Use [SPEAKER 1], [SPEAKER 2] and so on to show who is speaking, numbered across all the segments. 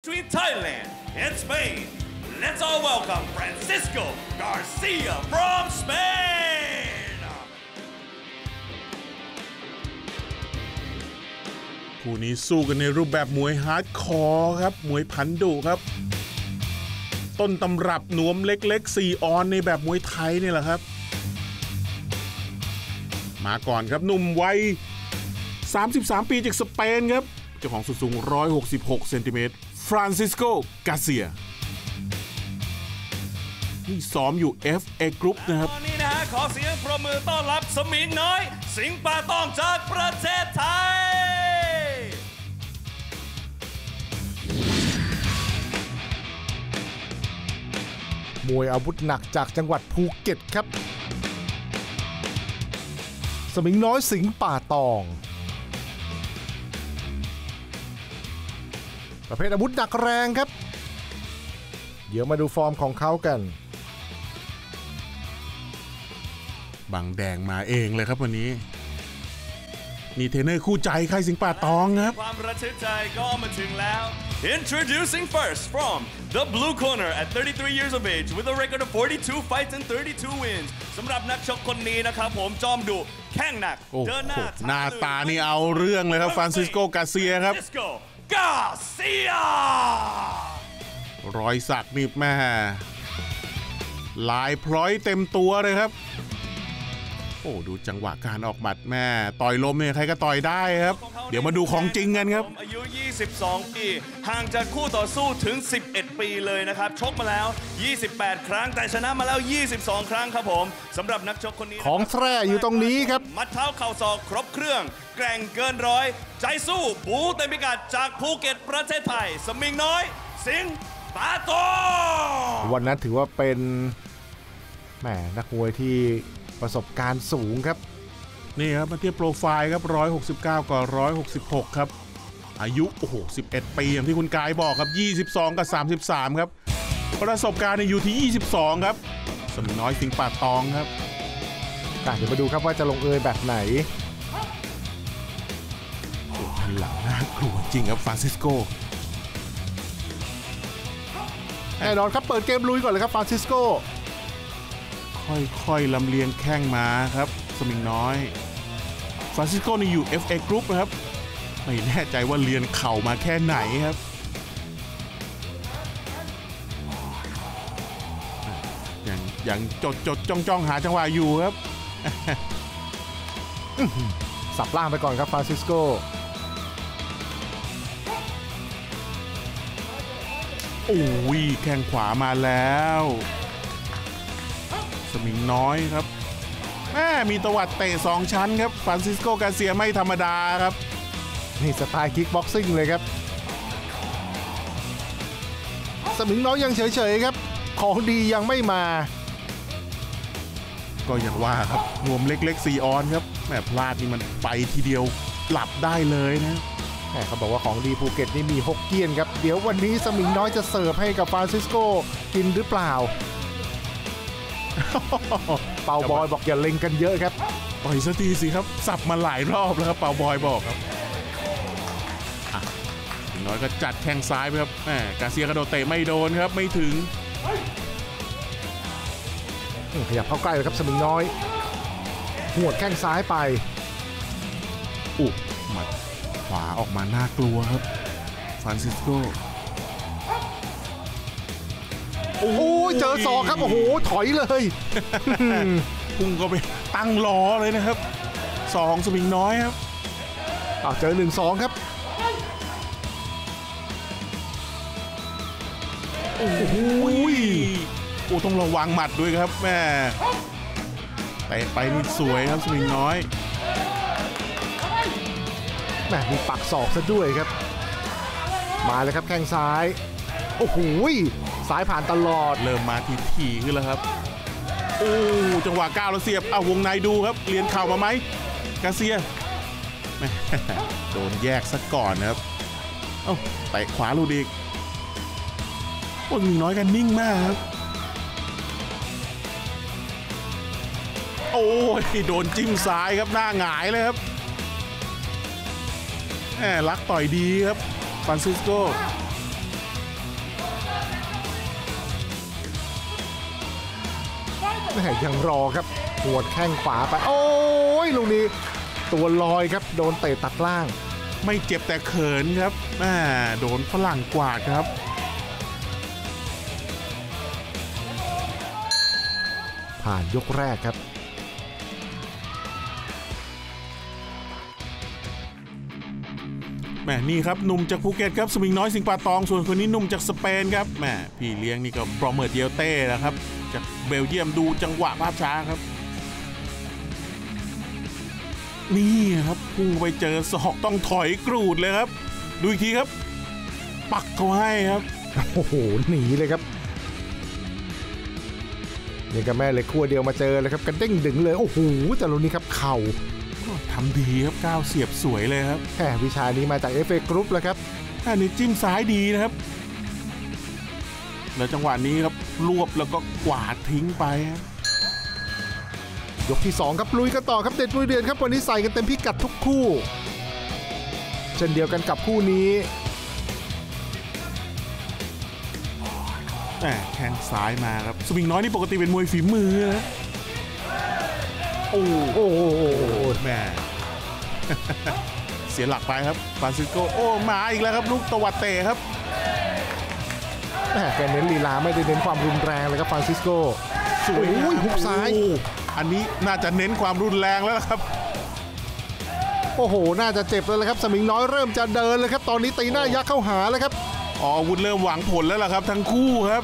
[SPEAKER 1] between Thailand and Spain. Let's all welcome Francisco Garcia from Spain.
[SPEAKER 2] คู่นี้สู้กันในรูปแบบมวยฮาร์ดคอร์ครับมวยพันดุครับต้นตำรับนวมเล็กๆ4ออนในแบบมวยไทยนี่แหละครับมาก่อนครับหนุ่มวัย33 ปีจากสเปนครับเจ้าของสูง166 เซนติเมตรฟรานซิสโก กาเซียนี่ซ้อมอยู่ FA Group นะครับ
[SPEAKER 1] ตอนนี้นะฮะขอเสียงปรบมือต้อนรับสมิงน้อยสิงห์ป่าตองจากประเทศไทย
[SPEAKER 3] มวยอาวุธหนักจากจังหวัดภูเก็ตครับสมิงน้อยสิงห์ป่าตองประเภทอาวุธหนักแรงครับเดี๋ยวมาดูฟอร์มของเขากัน
[SPEAKER 2] บังแดงมาเองเลยครับวันนี้นี่เทรนเนอร์คู่ใจค่ายสิงห์ป่าตองครับ
[SPEAKER 1] ความระทึกใจก็มาถึงแล้ว Introducing first from the blue corner at 33 years of age with a record of 42 fights and 32 wins สำหรับนักชกคนนี้นะครับผมจอมดุแข้งหนักเดิน
[SPEAKER 2] หน้าตานี่เอาเรื่องเลยครับฟรานซิสโก กาเซียครับ
[SPEAKER 1] กาเซีย
[SPEAKER 2] รอยสักนี่แม่ลายพร้อยเต็มตัวเลยครับโอ้ดูจังหวะการออกหมัดแม่ต่อยลมเนี่ยใครก็ต่อยได้ครับเดี๋ยวมาดูของจริงกันครับ
[SPEAKER 1] อายุ22 ปีห่างจากคู่ต่อสู้ถึง11 ปีเลยนะครับชกมาแล้ว28 ครั้งแต่ชนะมาแล้ว22 ครั้งครับผมสำหรับนักชกคนนี้
[SPEAKER 3] ของแท้อยู่ตรงนี้ครับ
[SPEAKER 1] มัดเท้าเข่าศอกครบเครื่องแกร่งเกินร้อยใจสู้บูเต็มพิกัดจากภูเก็ตประเทศไทยสมิงน้อยสิงห์ป่าตอง
[SPEAKER 3] วันนั้นถือว่าเป็นแหมนักมวยที่ประสบการณ์สูงครับ
[SPEAKER 2] นี่ครับมาเทียบโปรไฟล์ครับ169กับ166ครับอายุโอ้โห11 ปีอย่างที่คุณกายบอกครับ22กับ33ครับประสบการณ์อยู่ที่22ครับสมิงน้อยสิงห์ป่าตองครับ
[SPEAKER 3] เดี๋ยวมาดูครับว่าจะลงเอยแบบไหน
[SPEAKER 2] โอ้พันหลังน่ากลัวจริงครับฟรานซิสโก
[SPEAKER 3] แน่นอนครับเปิดเกมลุยก่อนเลยครับฟรานซิสโก
[SPEAKER 2] ค่อยๆลำเลียงแข้งมาครับสมิงน้อยฟรานซิสโกนี่อยู่ FA Group นะครับไม่แน่ใจว่าเรียนเข่ามาแค่ไหนครับยังจดจ้องหาจังหวะอยู่ครับ
[SPEAKER 3] สับล่างไปก่อนครับฟรานซิสโก
[SPEAKER 2] โอ้ยแข้งขวามาแล้วสมิงน้อยครับมีตวัดเตะ2ชั้นครับฟรานซิสโก กาเซียไม่ธรรมดาครับ
[SPEAKER 3] นี่สไตล์คิกบ็อกซิ่งเลยครับสมิงน้อยยังเฉยๆครับของดียังไม่มา
[SPEAKER 2] ก็อย่างว่าครับรวมเล็กๆ4ออนครับแม่พลาดนี่มันไปทีเดียวหลับได้เลยนะ
[SPEAKER 3] เขาบอกว่าของดีภูเก็ตนี่มีฮกเกี้ยนครับเดี๋ยววันนี้สมิงน้อยจะเสิร์ฟให้กับฟรานซิสโกกินหรือเปล่าเป่าบอยบอกอย่าเล็งกันเยอะครับ
[SPEAKER 2] ปล่อยสักทีสิครับสับมาหลายรอบแล้วครับเป่าบอยบอกครับน้อยก็จัดแข้งซ้ายไปครับกาเซียกระโดดเตะไม่โดนครับไม่ถึง
[SPEAKER 3] ขยับเข้าใกล้เลยครับสมิงน้อยหัวดแข้งซ้ายไป
[SPEAKER 2] หมัดขวาออกมาน่ากลัวครับฟรานซิสโก
[SPEAKER 3] โอ้โหเจอศอกครับโอ้โหถอยเลย
[SPEAKER 2] พุ่งก็ไปตั้งล้อเลยนะครับ2สมิงน้อยครับ
[SPEAKER 3] เจอ 1-2 ครับ
[SPEAKER 2] โอ้โหต้องระวังหมัดด้วยครับแม่เตะไปนี่สวยครับสมิงน้อย
[SPEAKER 3] แม่มีปักศอกซะด้วยครับมาเลยครับแข้งซ้ายโอ้โหซ้ายผ่านตลอด
[SPEAKER 2] เริ่มมาถี่ขึ้นแล้วครับจังหวะก้าวแล้วเสียบวงในดูครับเลียนเข่ามาไหมกาเซียโดนแยกซะก่อนนะครับเตะขวาลูดิกมีน้อยกันนิ่งมากครับโดนจิ้มซ้ายครับหน้าหงายเลยครับลักต่อยดีครับฟรานซิสโก
[SPEAKER 3] ยังรอครับหัวแข้งขวาไปโอ้ยลูกนี้ตัวลอยครับโดนเตะตัดล่าง
[SPEAKER 2] ไม่เจ็บแต่เขินครับโดนฝรั่งกวาดครับ
[SPEAKER 3] ผ่านยกแรกครับ
[SPEAKER 2] นี่ครับหนุ่มจากภูเก็ตครับสมิงน้อยสิงห์ป่าตองส่วนคนนี้หนุ่มจากสเปนครับพี่เลี้ยงนี่ก็บรอเมอร์เดียเต้นะครับจากเบลเยียมดูจังหวะภาพช้าครับนี่ครับพุ่งไปเจอศอกต้องถอยกรูดเลยครับดูอีกทีครับปักเขาให้ครับ
[SPEAKER 3] โอ้โหหนีเลยครับนี่กับแม่เหล็กขั้วเดียวมาเจอเลยครับกระเด้งดึงเลยโอ้โหแต่ลูกนี้ครับเข่า
[SPEAKER 2] ทำดีครับก้าวเสียบสวยเลยครับ
[SPEAKER 3] แหมวิชานี้มาจาก FA Group แล้วครับ
[SPEAKER 2] อันนี้จิ้มซ้ายดีนะครับแล้วจังหวะนี้ครับรวบแล้วก็กวาดทิ้งไป
[SPEAKER 3] ยกที่2ครับลุยกันต่อครับเด็ดลุยเดือนครับวันนี้ใส่กันเต็มพิกัดทุกคู่เช่นเดียวกันกับคู่นี้
[SPEAKER 2] แข้งซ้ายมาครับสมิงน้อยนี่ปกติเป็นมวยฝีมือนะโอ้แม่เสียหลักไปครับฟรานซิสโกมาอีกแล้วครับลูกตวัดเตะครับ
[SPEAKER 3] แกเน้นลีลาไม่ได้เน้นความรุนแรงเลยครับฟรานซิสโกสวยฮุกซ้าย
[SPEAKER 2] อันนี้น่าจะเน้นความรุนแรงแล้วครับ
[SPEAKER 3] โอ้โหน่าจะเจ็บแล้วครับสมิงน้อยเริ่มจะเดินเลยครับตอนนี้ตีหน้ายักเข้าหาแล้วครับ
[SPEAKER 2] อาวุธเริ่มหวังผลแล้วล่ะครับทั้งคู่ครับ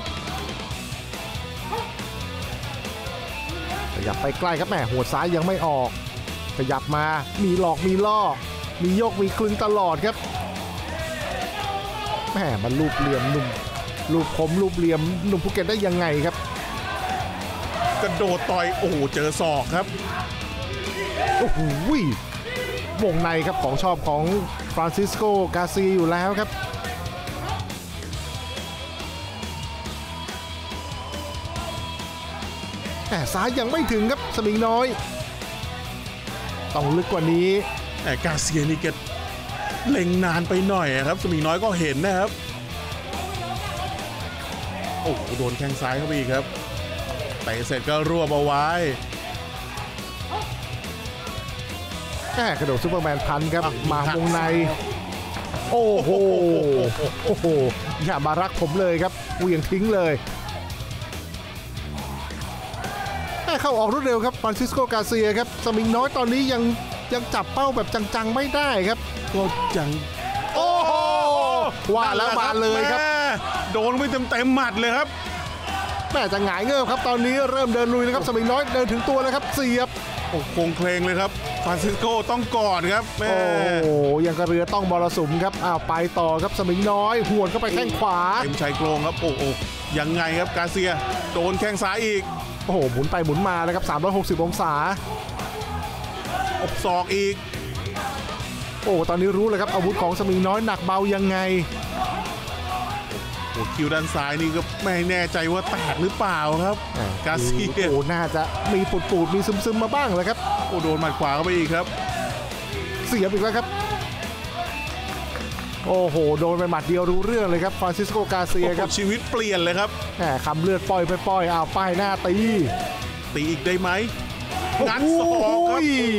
[SPEAKER 3] ขยับไปใกล้ครับแหมหัวซ้ายยังไม่ออกขยับมามีหลอกมีล่อมีโยกมีคลึงตลอดครับแหมมันลูบเหลี่ยมหนุ่มลูบคมลูบเหลี่ยมหนุ่มภูเก็ตได้ยังไงครับ
[SPEAKER 2] กระโดดต่อยโอ้โหเจอศอกครับ
[SPEAKER 3] โอ้โหวงในครับของชอบของฟรานซิสโกกาเซียอยู่แล้วครับแต่ซ้ายยังไม่ถึงครับสมิงน้อยต้องลึกกว่านี้
[SPEAKER 2] แต่กาเซียนี่แกเล็งนานไปหน่อยครับสมิงน้อยก็เห็นนะครับโอ้โหโดนแข้งซ้ายเข้าไปอีกครับเตะเสร็จก็รวบเอาไว้
[SPEAKER 3] กระโดดซุปเปอร์แมนพันครับมาวงในโอ้โหอย่ามารักผมเลยครับเหวี่ยงทิ้งเลยเข้าออกรวดเร็วครับฟรานซิสโกกาเซียครับสมิงน้อยตอนนี้ยังจับเป้าแบบจังๆไม่ได้ครับ
[SPEAKER 2] ก็จัง
[SPEAKER 3] โอ้โหว่าแล้วมาเลยครับ
[SPEAKER 2] โดนไปเต็มหมัดเลยครับ
[SPEAKER 3] แม่จะหงายเงือบครับตอนนี้เริ่มเดินลุยแล้วครับสมิงน้อยเดินถึงตัวแล้วครับเสียบ
[SPEAKER 2] โอ้โคงเคลงเลยครับฟรานซิสโกต้องกอดครับ
[SPEAKER 3] โอ้ยังกระเรือต้องมรสุมครับไปต่อครับสมิงน้อยหวนเข้าไปแข้งขวา
[SPEAKER 2] เต็มชายโครงครับโอ้ยังไงครับกาเซียโดนแข้งซ้ายอีก
[SPEAKER 3] โอ้โหหมุนไปหมุนมานะครับ360องศา
[SPEAKER 2] ศอกอีก
[SPEAKER 3] โอ้ตอนนี้รู้เลยครับอาวุธของสมิงน้อยหนักเบายังไง
[SPEAKER 2] คิวด้านซ้ายนี่ก็ไม่แน่ใจว่าแตกหรือเปล่าครับกาเซีย
[SPEAKER 3] น่าจะมีปูดมีซึมมาบ้างเลยครับ
[SPEAKER 2] โดนหมัดขวาเข้าไปอีกครับ
[SPEAKER 3] เสียบอีกแล้วครับโอ้โหโดนไปหมัดเดียวรู้เรื่องเลยครับฟรานซิสโกกาเซียครับ
[SPEAKER 2] ชีวิตเปลี่ยนเลยครับ
[SPEAKER 3] คำเลือดปล่อยป้ายหน้าตี
[SPEAKER 2] อีกได้ไหมงัดศอกครับ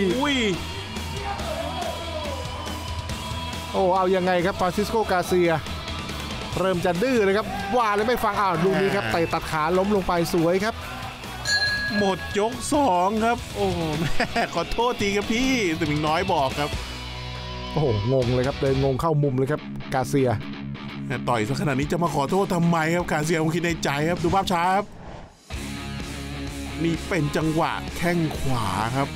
[SPEAKER 3] เอายังไงครับฟรานซิสโกกาเซียเริ่มจะดื้อเลยครับว่าเลยไม่ฟังลูกนี้ครับเตะตัดขาล้มลงไปสวยครับ
[SPEAKER 2] หมดยก2ครับโอ้แม่ขอโทษทีครับพี่สมิงน้อยบอกครับ
[SPEAKER 3] โอ้โหงงเลยครับเดินงงเข้ามุมเลยครับกาเซีย
[SPEAKER 2] ต่อยซะขนาดนี้จะมาขอโทษทำไมครับกาเซียคงคิดในใจครับดูภาพช้าครับนี่เป็นจังหวะแข้งขวาครับ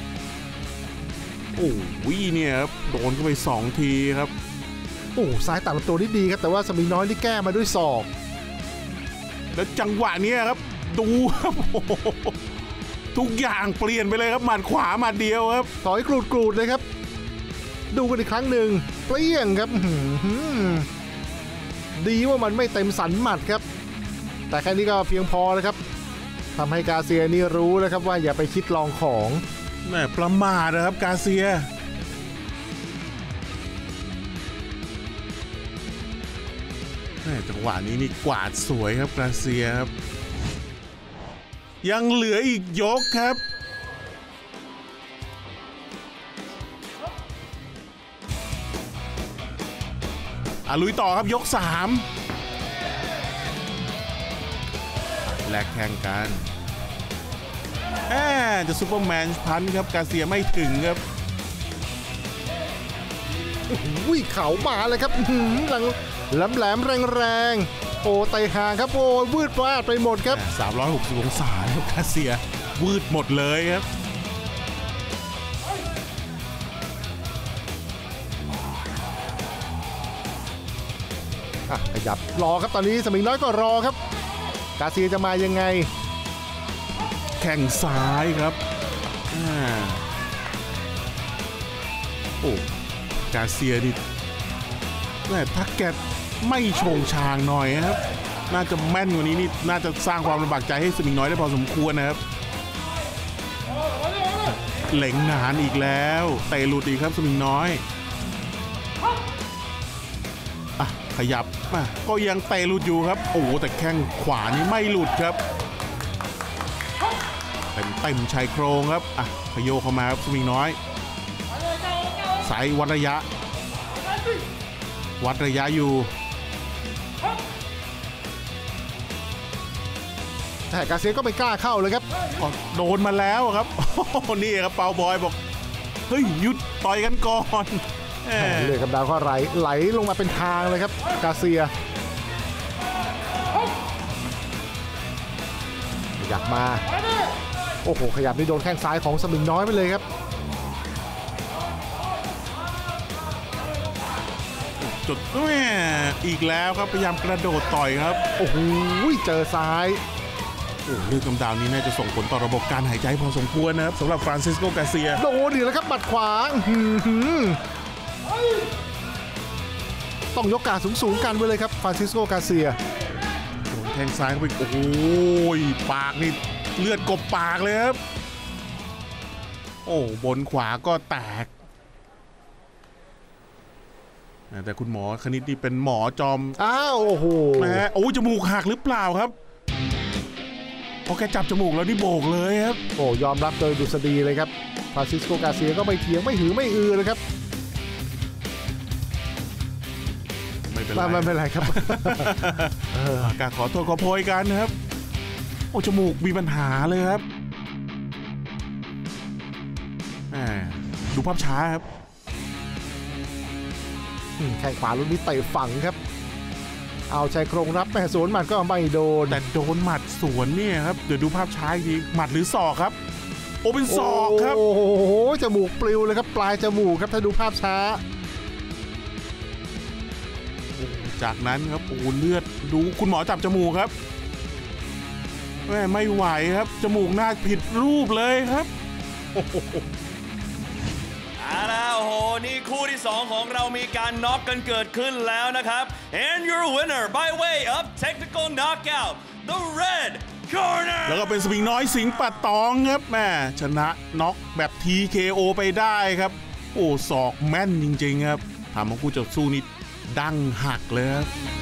[SPEAKER 2] โอ้ยเนี่ยครับโดนเข้าไป2ทีครับ
[SPEAKER 3] โอ้ซ้ายตัดลำตัวได้ดีครับแต่ว่าสมิงน้อยที่แก้มาด้วยศอก
[SPEAKER 2] แล้วจังหวะนี้ครับดูครับทุกอย่างเปลี่ยนไปเลยครับหมัดขวาหมัดเดียวครับ
[SPEAKER 3] ถอยกรูดเลยครับดูกันอีกครั้งหนึ่งเปรี้ยงครับดีว่ามันไม่เต็มสันหมัดครับแต่แค่นี้ก็เพียงพอแล้วครับทำให้กาเซียนี่รู้แล้วครับว่าอย่าไปคิดลองของ
[SPEAKER 2] แม่ประมาทนะครับกาเซียจังหวะนี้นี่กวาดสวยครับกาเซียครับยังเหลืออีกยกครับลุยต่อครับยก3แลกแข่งกันจะซูเปอร์แมนพันครับกาเซียไม่ถึงครับ
[SPEAKER 3] วิ่งเขามาเลยครับหลังแหลมแรงโอ้ไตห่างครับโอ้วืดวาดไปหมดครับ
[SPEAKER 2] 360องศาครับกาเซียวืดหมดเลยครับ
[SPEAKER 3] ขยับรอครับตอนนี้สมิงน้อยก็รอครับกาเซียจะมายังไง
[SPEAKER 2] แข่งซ้ายครับโอ้กาเซียนี่ถ้าแกไม่โฉงชางหน่อยครับน่าจะแม่นกว่านี้นี่น่าจะสร้างความลำบากใจให้สมิงน้อยได้พอสมควรนะครับเหล็งหนานอีกแล้วเตะหลุดอีกครับสมิงน้อยขยับก็ยังเตะหลุดอยู่ครับโอ้แต่แข้งขวานี่ไม่หลุดครับเต็มชายโครงครับขยโยเข้ามาครับสมิงน้อยสายวัดระยะอยู่
[SPEAKER 3] แต่กาเซียก็ไม่กล้าเข้าเลยครับ
[SPEAKER 2] โดนมาแล้วครับนี่ครับเปาบอยบอกเฮ้ยหยุดต่อยกันก่อน
[SPEAKER 3] เลือดกับดาวก็ไหลลงมาเป็นทางเลยครับกาเซียขยับมาโอ้โหขยับนี่โดนแข้งซ้ายของสมิงน้อยไปเลยครับ
[SPEAKER 2] จุดอีกแล้วครับพยายามกระโดดต่อยครับ
[SPEAKER 3] โอ้โหเจอซ้าย
[SPEAKER 2] เลือดกำดาวนี้น่าจะส่งผลต่อระบบการหายใจพอสมควรนะครับสำหรับฟรานซิสโกกาเซีย
[SPEAKER 3] โดนดีแล้วครับบัดขวาต้องยกกาสูงกันไว้เลยครับฟรานซิสโกกาเซีย
[SPEAKER 2] โดนแทงซ้ายเข้าไปโอ้โหปากนี่เลือดกบปากเลยครับโอ้บนขวาก็แตกแต่คุณหมอคณิตนี่เป็นหมอจอม
[SPEAKER 3] โอ้โห
[SPEAKER 2] จมูกหักหรือเปล่าครับพอแกจับจมูกแล้วนี่โบกเลยครับ
[SPEAKER 3] ยอมรับโดยดุษฎีเลยครับฟรานซิสโกกาเซียก็ไม่เถียงไม่หือไม่อือเลยครับ
[SPEAKER 2] ไม่เป็นไร
[SPEAKER 3] ครับ
[SPEAKER 2] การขอโทษขอโพยกันนะครับจมูกมีปัญหาเลยครับดูภาพช้าครับ
[SPEAKER 3] แข้งขวาลูกนี้เตะฝังครับเอาชายโครงรับสวนหมัดก็ไม่โดน
[SPEAKER 2] แต่โดนหมัดสวนเนี่ยครับเดี๋ยวดูภาพช้าดีหมัดหรือศอกครับเป็นศอกครับ
[SPEAKER 3] โอ้โหจมูกปลิวเลยครับปลายจมูกครับถ้าดูภาพช้า
[SPEAKER 2] จากนั้นครับเลือดดูคุณหมอจับจมูกครับไม่ไหวครับจมูกหน้าผิดรูปเลยครับ
[SPEAKER 1] โอ้โหนี่คู่ที่2ของเรามีการน็อกกันเกิดขึ้นแล้วนะครับ and your winner by way of technical knockout the red corner
[SPEAKER 2] แล้วก็เป็นสมิงน้อยสิงห์ปัดตองครับชนะน็อกแบบ TKO ไปได้ครับศอกแม่นจริงๆครับทำให้คู่ต่อสู้นี่ดั้งหักเลยครับ